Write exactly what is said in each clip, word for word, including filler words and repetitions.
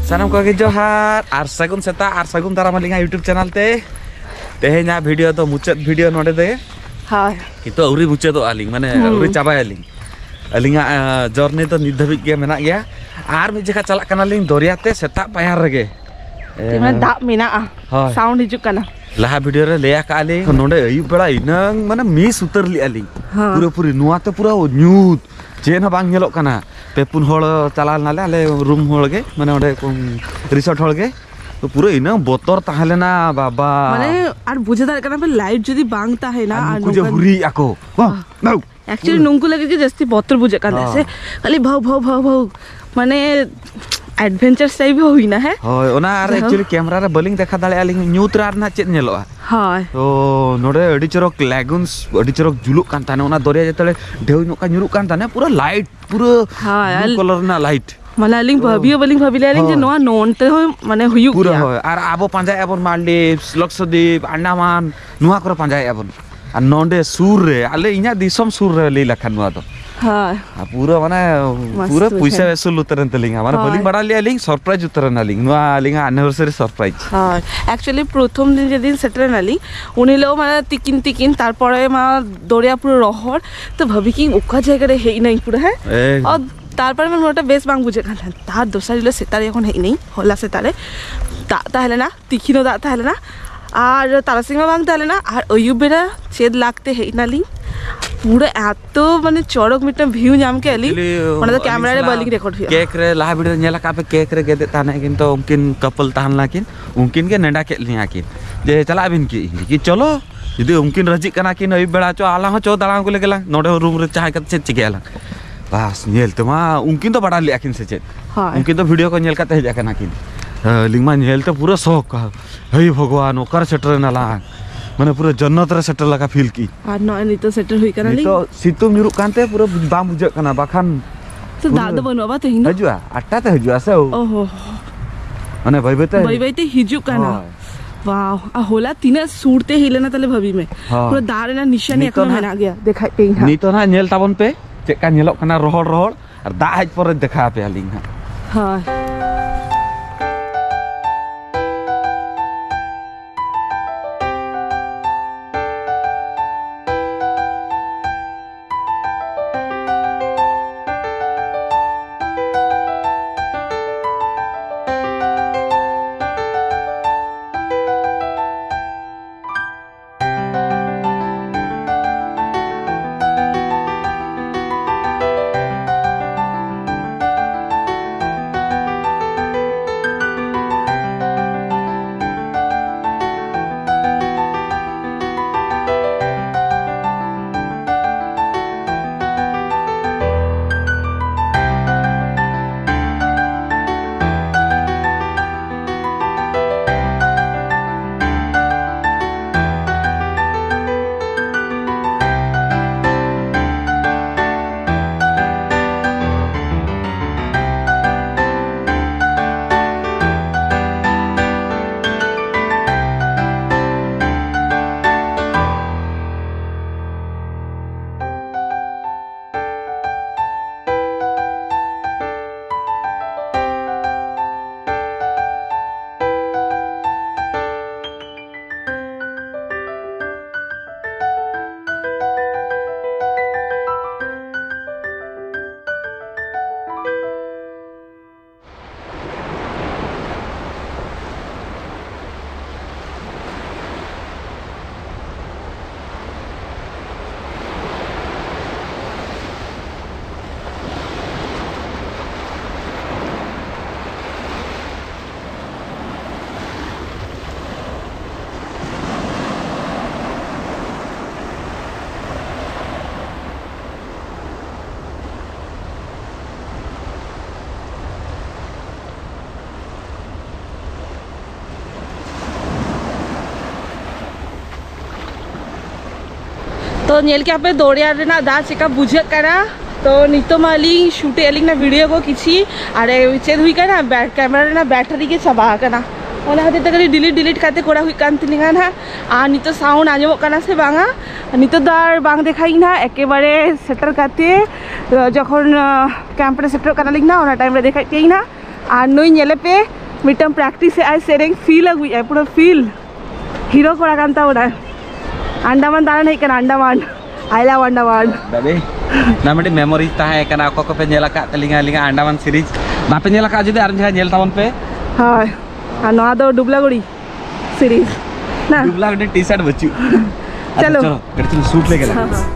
सानम को जोहार और सगुन सेता और सगुन दाराम आलिंगा यूट्यूब चैनल ते तेहेना वीडियो तो मुचाद वीडियो नोडे दे हां कितो औरी मुचादो आलिंग माने औरी चाबाय आलिंग आलिंगा जर्नी तो नित धाबिज गे मेना गया आर मि जखा चला कना लिंग दरिया ते सेता पायार रगे तिमा दा मेना साउंड हिजु कना लाहा वीडियो रे लेया का आलिंग नोडे अयु बेड़ा इनंग माने मिस उतर लि आलिंग पूरा पूरी नुआ ते पूरा न्यूत चेन बांग नेलो कना पे पुन होड़ चला नाले आले रूम होड़ गे माने ओडे रिसोर्ट होड़ गे तो पूरा इना बोतर ताहलेना बाबा माने आर बुझे दार कना पे लाइट जदी बांग ताहेना आर कुजे हुरी आको वाह एक्चुअली नुंकु लगे कि जस्ती बोतर बुझे काले से खाली भाव भाव भाव भाव माने एडवेंचर टाइप होइना है होय ओना आर एक्चुअली कैमरा रे बलिंग देखा दाले आलिंग न्यूत रा ना चेत नेलोआ हाय तो नोडे अडी चरक लैगुन्स अडी चरक जुलुक कान ताने ओना दरिया जतले ढेउ नोका नुरु कान ताने पूरा लाइट पूरा ब्लू कलर ना लाइट माने आलिंग भाबियो बलिंग भाबिले आलिंग जे नोआ नोनते हो माने हुयु पूरा होय आर आबो पांजाय आबन मालदीव्स लक्षद्वीप अंडमान नुआ कर पांजाय आबन आ नोंडे सूर रे आले इना दिसम सूर रे ले लखन नुआ तो हां पूरा माने पूरा पैसा वसूल उतरन तलिंगा माने बलिंग बड़ा ले आलिंग सरप्राइज उतरन आलिंग नुआ आलिंग एनिवर्सरी सरप्राइज हां एक्चुअली प्रथम दिन जेदिन सेटल नाली उनिलो माने तिकिन तिकिन तार परे मा दरिया पूरा रहर तो भाबी कि ओका जायगा रे हेई नै पूरा है और तारपर मैं मोटा बेस बांग बुझे खान तार दोसर जिले सेतारे এখন হেই নেই হলা সেতারে তা তাহলে না তিখিনো দা তাহলে না আর তারাসিংমা বাং তাহলে না আর অয়ুবেরা চেদ লাগতে হেই নালি पूरा एतो माने चौड़क मिटम व्यू जाम के आली माने तो कैमरा रे बलिंग रिकॉर्ड हुआ केक रे लाहा वीडियो नेला का पे केक रे गेदे ताने किन तो उनकिन कपल ताहन लाकिन उनकिन के नेडा के लिया किन जे चला बिन की कि चलो यदि उनकिन रजी कना किन अय बेड़ा चो आला हो चो दाला को लेगेला नोडे रूम रे चाहे कत चेक चिकेला बस नेल तो मा उनकिन तो बड़ा लिया किन से चेक हां उनकिन तो वीडियो को नेल का ते जाकना किन लिंगमा नेल तो पूरा शौक हे भगवान ओकर सेटर नाला माने पूरा जन्नत रे सेटल लगा फील की आ न नि तो सेटल होई कना नि तो सितुम जुरु कानते पूरा बाम बुझे कना बाखान तो दादा बनवा तो हिंदो हजुआ आटा ते हजुआ से ओहो माने भाई बेते भाई बेते हिजु कना वाव आ होला तीना सूरते हिलेना तले भभी में पूरा दारे ना निशानी एकन हेना गया देखाई पे नि तो ना नेल ताबन पे चेका नेलो कना रोहड़ रोहड़ और दा हज पर देखा पे आलिंग हां तो नेल के पे दौड़िया ना दा चिका बुझे करा तो नितो माली शूटे एलिंग ना वीडियो को किसी अरे चेद हुई कना बैट कैमरा ना बैटरी के चबा कना ओना हते तक डिलीट डिलीट करते कोड़ा हुई कान तिलिंगा ना आ नितो साउंड आजो कना से बांगा नितो दार बांग देखाई ना एकेबारे सेटल करते जखन कैंप रे सेटल कना लिंग ना ओना टाइम रे देखाई तेई ना आ नई नेले पे मिटम प्रैक्टिस है आई सेरेंग फील अगुई है पूरा फील हीरो कोड़ा कांता उड़ा अंडमान दाना नहीं करना Andaman I love Andaman Babe, namanya memori tahe karena aku ko pe nyela ka telinga linga Andaman series. Bape nyela ka judi aran jaga nyel tabon pe. Hi हाँ नवा तो डुबलागुड़ी सीरीज ना Dubla gede t-shirt बच्चू. चलो चलो करते सूट लेके ला. हाँ हाँ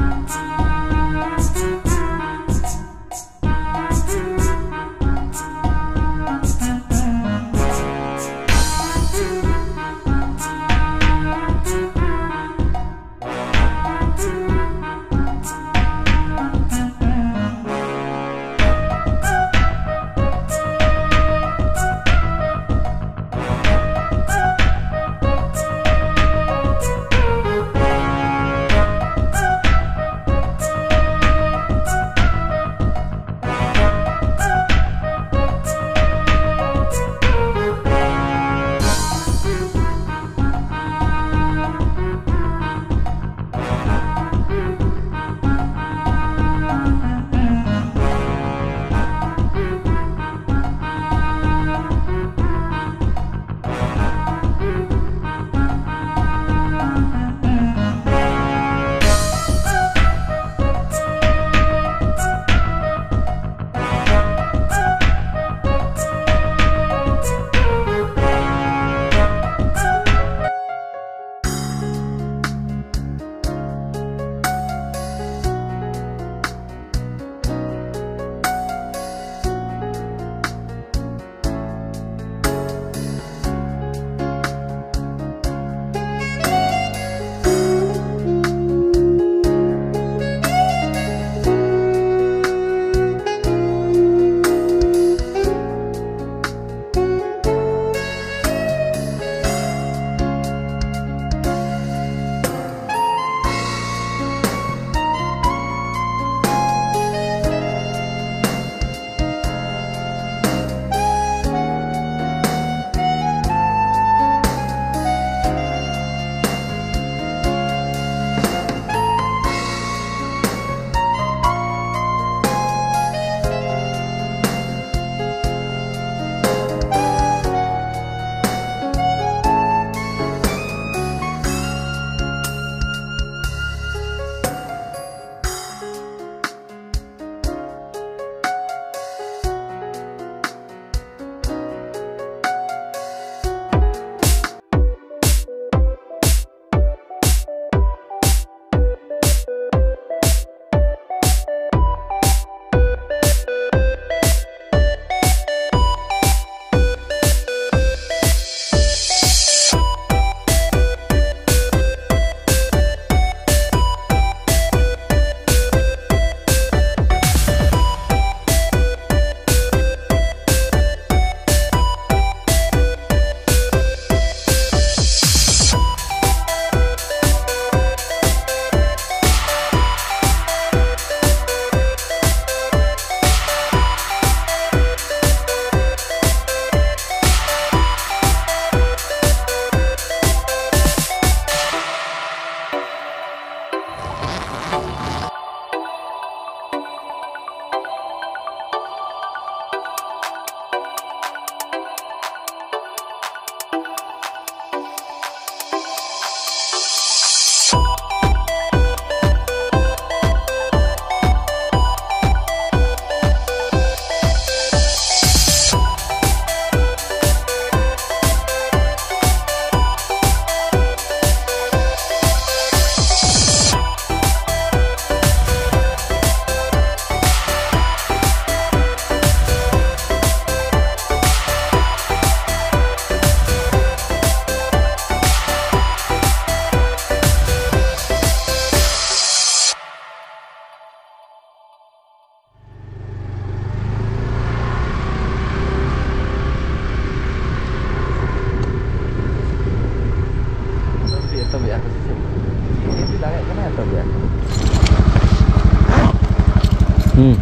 Hmm.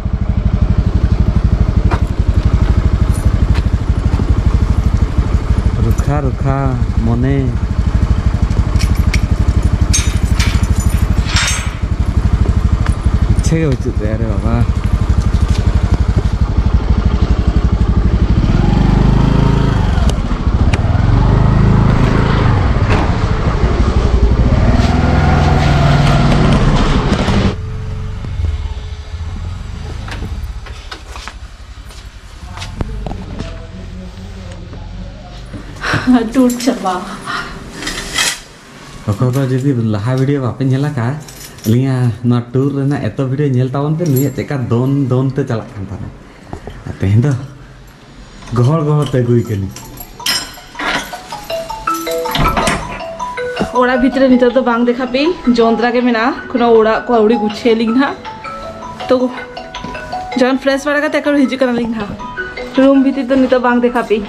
रुखा रुखा मने इच्छा के बच्चे अरे बाबा टूर चबा Koko jadi laha video apa nyala ka liya na tour na eto video nyel tawon pe nuya ceka don don te chalak kan tane ate hindo gohor gohor te gui keni ওরা ভিতরে নিতে তো বাং দেখাবেই যন্ত্রাকে মেনা কোনো ওরা কৌড়ি গুছিয়ে লিখ না তো যখন ফ্রেশ বাড়া কাতে একটা হিজু কেনা লিখ না রুম ভিতরে তো নিতে বাং দেখাবেই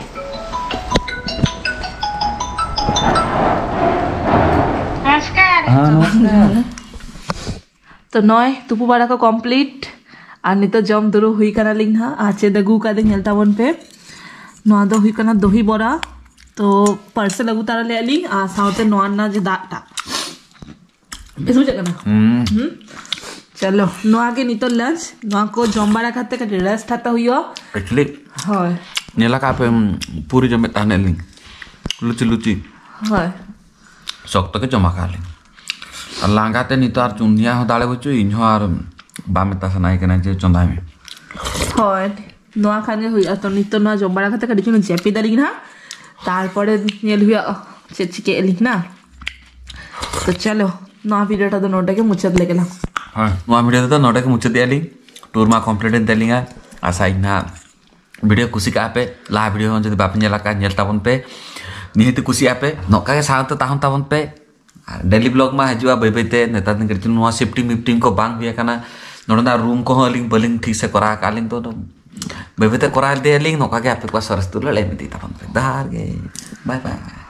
तो नॉय तुपु बाड़ा का कंप्लीट और नित जम दुरु हुई कना लिंग ना आचे दगु का दे हेलता वन पे नॉ दो हुई कना दही बड़ा तो परसे लगु तारा ले लिंग आ साउते नॉन ना जे दाटा इसमें जगना हम्म चलो नो आगे नित लंच नो को जम बाड़ा खाते का रेस्ट था हुई एक्चुअली हां नेला का पे पूरी जमे ताने लिंग लुची लुची हां शक्त के जमा खा लिंग लांगाते नित आर चुनिया हो दाले बचु इनहो आर बामेता सनाई केना जे चंदा में হয় নোয়া খানে হই তো নিত নোয়া জম্বারা খাতে কাটি চুন জেপি দালি না তারপরে নেল হুয়া চেচিকে এলি না তো চলো নোয়া ভিডিওটা তো নোটাকে মুছাত লেগেলাম হ্যাঁ নোয়া ভিডিও তো নোটাকে মুছাত দিয়ালি टूर मा कंप्लीट देलिंगा आशा इना वीडियो कुसी का पे ला वीडियो जदि बाप नेला का नेल ताबन पे निहित कुसी आपे नोका के साथ ताहन ताबन पे डेली ब्लॉग में हजुआ बै बैते नेता दिन करती नुआ शिफ्टिंग मिफ्टिंग को बांग हुआ करना नोडा रूम को लिंग बलिंग ठीक से करा कालिंग तो बै बैते करा दे लिंग नोका के आपे को सरस तुल ले मिति तापन पे दार गे बाय बाय